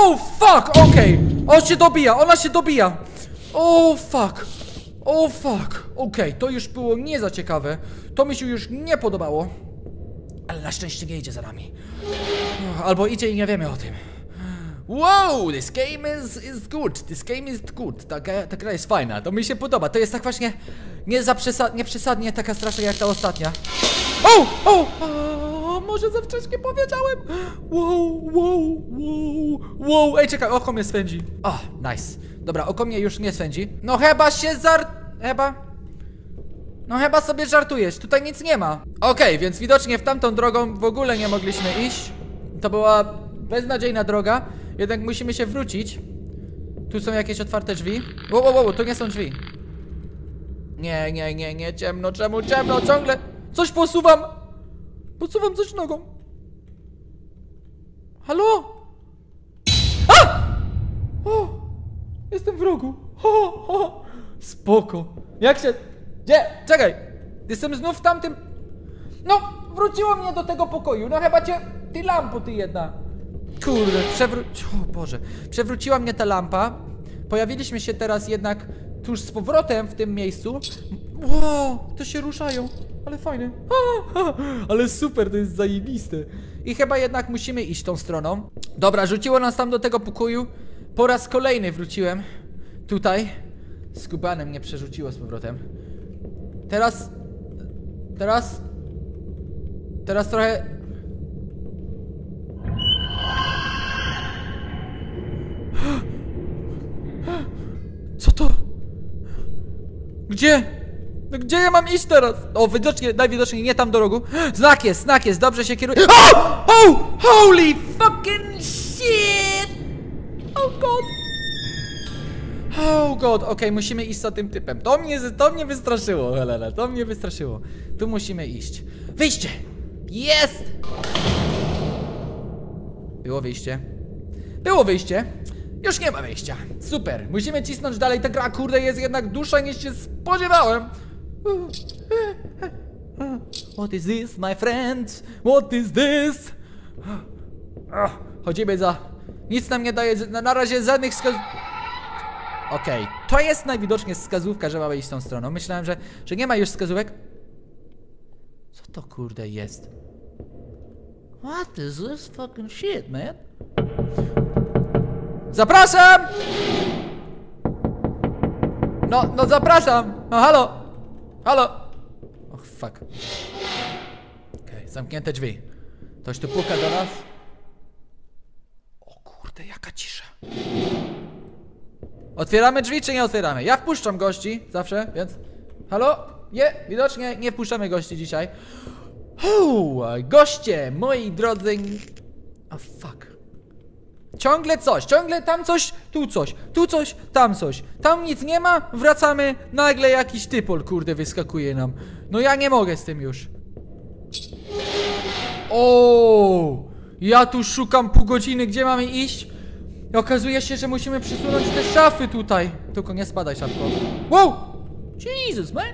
Oh fuck, okej. On się dobija, ona się dobija. Oh fuck. Oh fuck. Okej, to już było nie za ciekawe. To mi się już nie podobało. Ale na szczęście nie idzie za nami. Albo idzie i nie wiemy o tym. Wow, this game is good. This game is good. Ta gra jest fajna, to mi się podoba. To jest tak właśnie nie przesadnie taka straszna jak ta ostatnia. Może za wcześnie powiedziałem. Wow. Ej, czekaj, oko mnie swędzi. Nice. Dobra, oko mnie już nie swędzi. No chyba się chyba sobie żartujesz, tutaj nic nie ma. Okej, więc widocznie w tamtą drogą w ogóle nie mogliśmy iść. To była beznadziejna droga. Jednak musimy się wrócić. Tu są jakieś otwarte drzwi. Wow, to nie są drzwi. Nie, ciemno, czemu ciemno? Ciągle coś posuwam. Posuwam coś nogą. Halo? Jestem w rogu. Spoko. Jak się... Gdzie? Czekaj. Jestem znów w tamtym... No, wróciło mnie do tego pokoju. No chyba cię... Ty lampo, ty jedna. Kurde, o Boże. Przewróciła mnie ta lampa. Pojawiliśmy się teraz jednak tuż z powrotem w tym miejscu. Wow, to się ruszają. Ale fajne. Ale super, to jest zajebiste. I chyba jednak musimy iść tą stroną. Dobra, rzuciło nas tam do tego pokoju. Po raz kolejny wróciłem tutaj. Skubanem mnie przerzuciło z powrotem. Teraz trochę... Co to? Gdzie? No gdzie ja mam iść teraz? O, najwidoczniej nie tam do rogu. Znak jest, dobrze się kieruje. Holy fucking shit! Oh god, okej, musimy iść za tym typem. To mnie wystraszyło, Helena, to mnie wystraszyło. Tu musimy iść. Wyjście! Jest! Było wyjście. Już nie ma wyjścia. Super, musimy cisnąć dalej. Ta gra, kurde, jest jednak dłuższa niż się spodziewałem. What is this, my friend? What is this? Chodzimy za... Nic nam nie daje, na razie żadnych Okej, to jest najwidoczniej wskazówka, że mamy iść tą stroną. Myślałem, że nie ma już wskazówek. Co to kurde jest? What is this fucking shit, man? Zapraszam! No zapraszam! No halo! Och fuck. Okej, zamknięte drzwi. Ktoś tu puka do nas? O kurde, jaka cisza. Otwieramy drzwi czy nie otwieramy? Ja wpuszczam gości zawsze, więc... Halo? Nie, widocznie nie wpuszczamy gości dzisiaj. Goście, moi drodzy... fuck. Ciągle tam coś, tu coś, tam coś. Tam nic nie ma, wracamy, nagle jakiś typol, kurde, wyskakuje nam. No ja nie mogę z tym już. Ja tu szukam pół godziny, gdzie mamy iść. I okazuje się, że musimy przesunąć te szafy tutaj. Tylko nie spadaj, szafko. Wow! Jesus, man!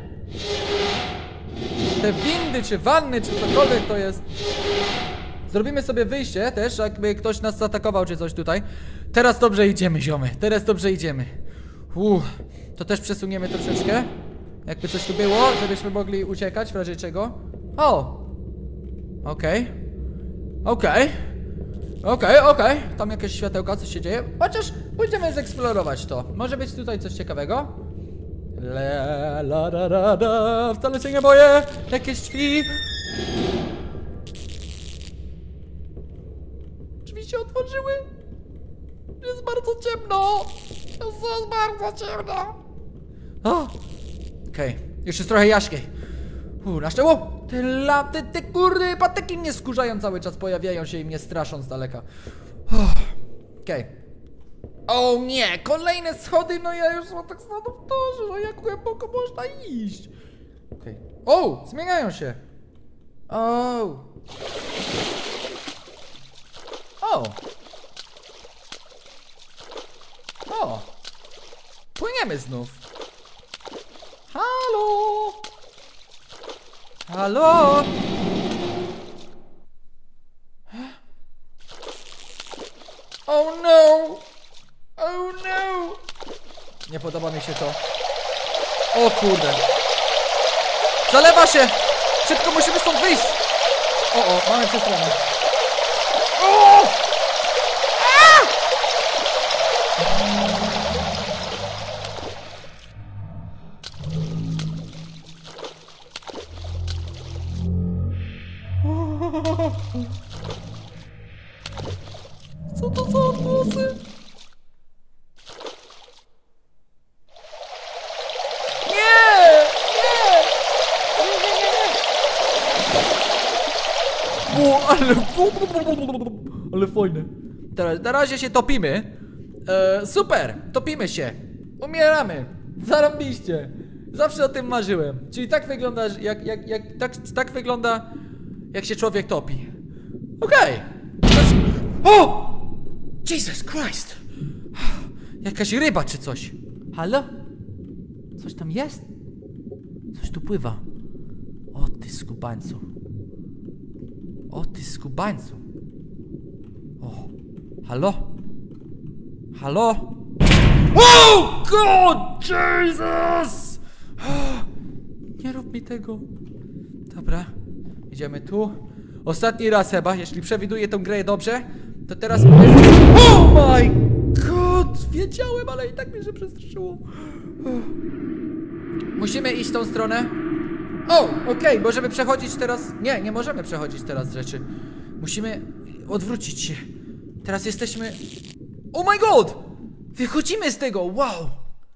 Te windy, czy wanny, czy cokolwiek to jest. Zrobimy sobie wyjście też, jakby ktoś nas zaatakował, czy coś tutaj. Teraz dobrze idziemy, ziomy. Teraz dobrze idziemy. To też przesuniemy troszeczkę. Jakby coś tu było, żebyśmy mogli uciekać w razie czego. Okej. Tam jakieś światełka, coś się dzieje. Chociaż pójdziemy zeksplorować to. Może być tutaj coś ciekawego. Wcale się nie boję. Jakieś drzwi. Drzwi się otworzyły. Jest bardzo ciemno. Okej. Już jest trochę jaśniej. Na szczęście. Te kurde patyki mnie skórzają cały czas, pojawiają się i mnie straszą z daleka. Okej. O nie, kolejne schody, no ja już mam tak samo w torze, no jak głęboko można iść? Okej. Zmieniają się. Płyniemy znów. Halo? Oh no! Oh no! Nie podoba mi się to. O kurde. Zalewa się! Szybko musimy stąd wyjść! O, mamy przestronę. O! A! Co to za odgłosy? O, ale fajne. Na razie się topimy. Super, topimy się. Umieramy. Zarąbiście. Zawsze o tym marzyłem. Czyli tak wygląda, tak wygląda, jak się człowiek topi. Okej. O! Jesus Christ. Jakaś ryba czy coś. Halo? Coś tam jest? Coś tu pływa. O ty skubańcu. O ty skubańcu. O. Halo? Halo? Oh God! Jesus! Nie rób mi tego. Dobra. Idziemy tu. Ostatni raz chyba, jeśli przewiduję tą grę dobrze, to teraz... Oh my God! Wiedziałem, ale i tak mnie się przestraszyło. Musimy iść tą stronę. O, okej, możemy przechodzić teraz. Nie możemy przechodzić teraz rzeczy. Musimy odwrócić się. Teraz jesteśmy... Oh my God! Wychodzimy z tego, wow!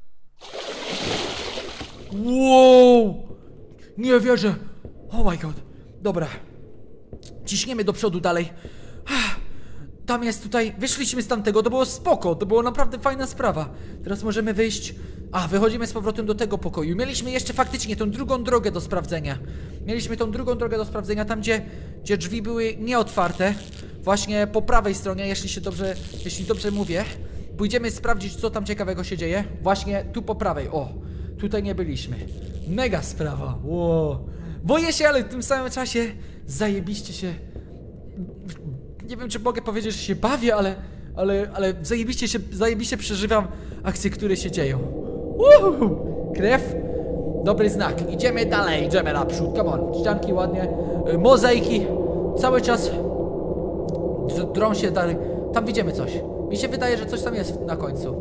Wow! Nie wierzę. Oh my God. Dobra. Ciśniemy do przodu dalej. Tam jest tutaj, wyszliśmy z tamtego, to było spoko, to było naprawdę fajna sprawa. Teraz możemy wyjść. Wychodzimy z powrotem do tego pokoju. Mieliśmy jeszcze faktycznie tą drugą drogę do sprawdzenia. Mieliśmy tą drugą drogę do sprawdzenia, tam gdzie drzwi były nieotwarte. Właśnie po prawej stronie, jeśli dobrze mówię. Pójdziemy sprawdzić, co tam ciekawego się dzieje. Właśnie tu po prawej, o. Tutaj nie byliśmy. Mega sprawa, wow. Boję się, ale w tym samym czasie zajebiście się... Nie wiem, czy mogę powiedzieć, że się bawię, ale zajebiście przeżywam akcje, które się dzieją. Krew. Dobry znak. Idziemy dalej, idziemy naprzód. Come on. Ścianki ładnie. Mozaiki. Cały czas drą się dalej. Tam widzimy coś. Mi się wydaje, że coś tam jest na końcu.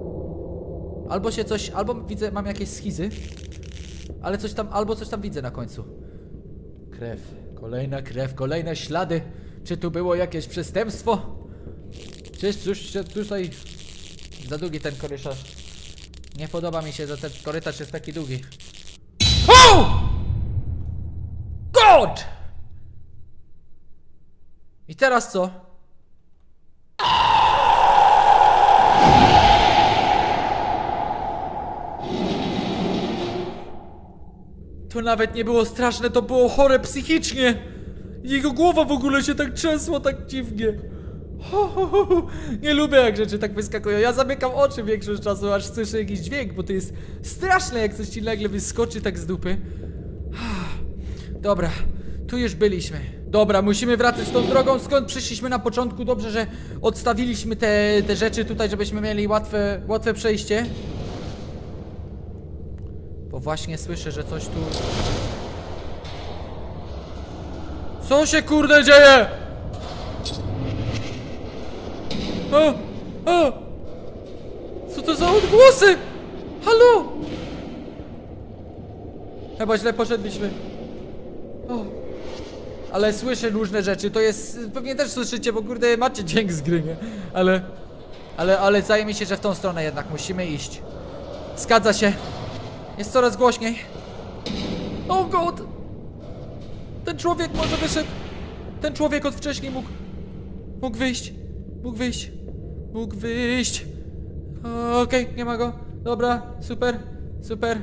Albo widzę, mam jakieś schizy. Ale coś tam widzę na końcu. Krew. Kolejna krew, kolejne ślady. Czy tu było jakieś przestępstwo? Czy tutaj... Za długi ten korytarz. Nie podoba mi się, że ten korytarz jest taki długi. Oh! God! I teraz co? To nawet nie było straszne, to było chore psychicznie. Jego głowa w ogóle się tak trzęsła, tak dziwnie. Nie lubię, jak rzeczy tak wyskakują. Ja zamykam oczy większość czasu, aż słyszę jakiś dźwięk, bo to jest straszne, jak coś ci nagle wyskoczy tak z dupy. Dobra, tu już byliśmy. Dobra, musimy wracać tą drogą, skąd przyszliśmy na początku. Dobrze, że odstawiliśmy te rzeczy tutaj, żebyśmy mieli łatwe przejście. Bo właśnie słyszę, że coś tu... Co się kurde dzieje? Co to za odgłosy? Halo? Chyba źle poszedliśmy. Ale słyszę różne rzeczy, to jest... Pewnie też słyszycie, bo kurde macie dźwięk z gry, nie? Ale zdaje mi się, że w tą stronę jednak musimy iść. Zgadza się. Jest coraz głośniej. Oh God! Ten człowiek może wyszedł. Ten człowiek od wcześniej mógł wyjść. Mógł wyjść. Okej, nie ma go. Dobra, super.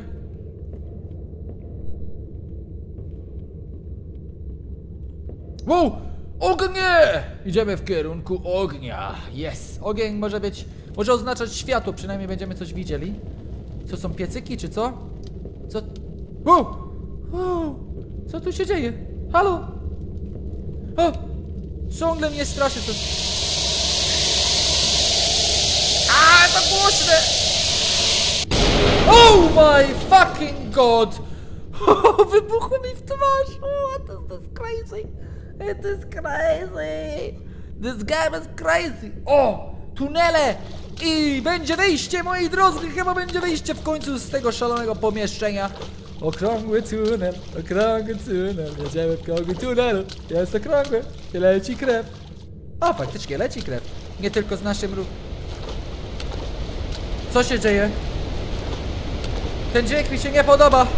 Wow! Ognie! Idziemy w kierunku ognia. Yes. Ogień może oznaczać światło, przynajmniej będziemy coś widzieli. Co są piecyki, czy co? Co? Wow! Co tu się dzieje? Halo? Ciągle mnie straszy to... to głośne! Oh my fucking god! Wybuchło mi w twarz! This is crazy! It is crazy! This game is crazy! O! Tunele! I będzie wyjście, moi drodzy! Chyba będzie wyjście w końcu z tego szalonego pomieszczenia. Okrągły tunel, jedziemy w okrągłym tunelu. Jest okrągły i leci krew. A, faktycznie leci krew. Nie tylko z naszym Co się dzieje? Ten dźwięk mi się nie podoba.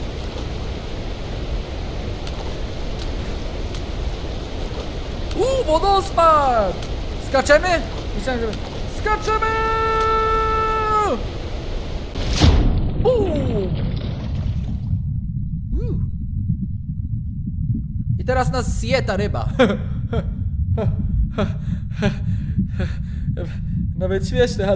Wodospad! Skaczemy? Myślałem, że... Skaczemy! I teraz nas zje ta ryba. Nawet śmieszne,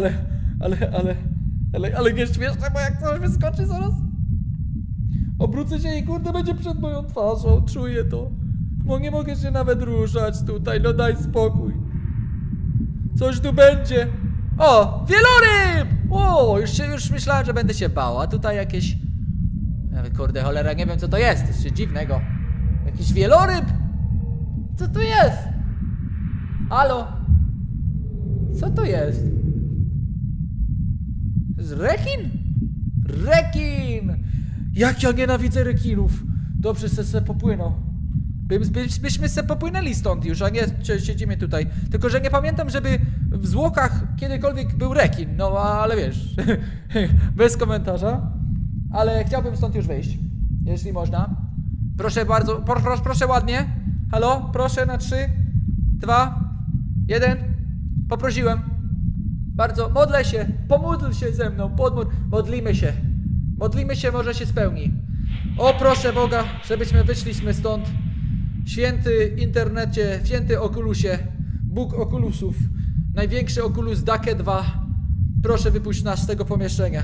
ale nie śmieszne, bo jak coś wyskoczy zaraz. Obrócę się i kurde będzie przed moją twarzą, czuję to. Bo nie mogę się nawet ruszać tutaj, no daj spokój. Coś tu będzie. O, wieloryb! O, już myślałem, że będę się bał, a tutaj jakieś... Kurde, cholera, nie wiem co to jest, to jest dziwnego. Jakiś wieloryb? Co to jest? Halo? Co to jest? To jest rekin? Rekin! Jak ja nienawidzę rekinów! Dobrze, se popłynął. Byśmy se popłynęli stąd już, a nie siedzimy tutaj. Tylko, że nie pamiętam, żeby w zwłokach kiedykolwiek był rekin. No, ale wiesz, bez komentarza. Ale chciałbym stąd już wyjść, jeśli można. Proszę bardzo, proszę ładnie. Halo, proszę na 3, 2, 1. Poprosiłem. Bardzo, modlę się, pomódl się ze mną, modlimy się. Modlimy się, może się spełni. O, proszę Boga, żebyśmy wyszliśmy stąd. Święty internecie, święty Okulusie, Bóg Okulusów, największy Okulus Dake 2, proszę wypuść nas z tego pomieszczenia.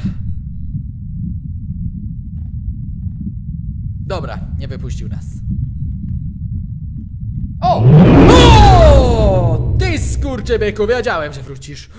Dobra, nie wypuścił nas. O! O! Ty skurczybyku, wiedziałem, że wrócisz.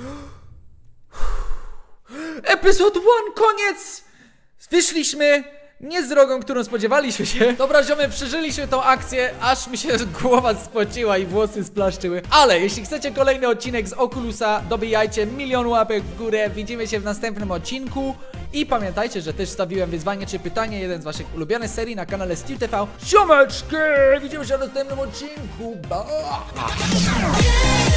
Epizod 1, koniec! Wyszliśmy nie z drogą, którą spodziewaliśmy się. Dobra, ziomy, przeżyliśmy tą akcję, aż mi się głowa spociła i włosy splaszczyły. Ale jeśli chcecie kolejny odcinek z Okulusa, dobijajcie 1 000 000 łapek w górę. Widzimy się w następnym odcinku. I pamiętajcie, że też stawiłem wyzwanie czy pytanie, jeden z waszych ulubionych serii na kanale SteelTV. Ziomeczki! Widzimy się w następnym odcinku. Ba!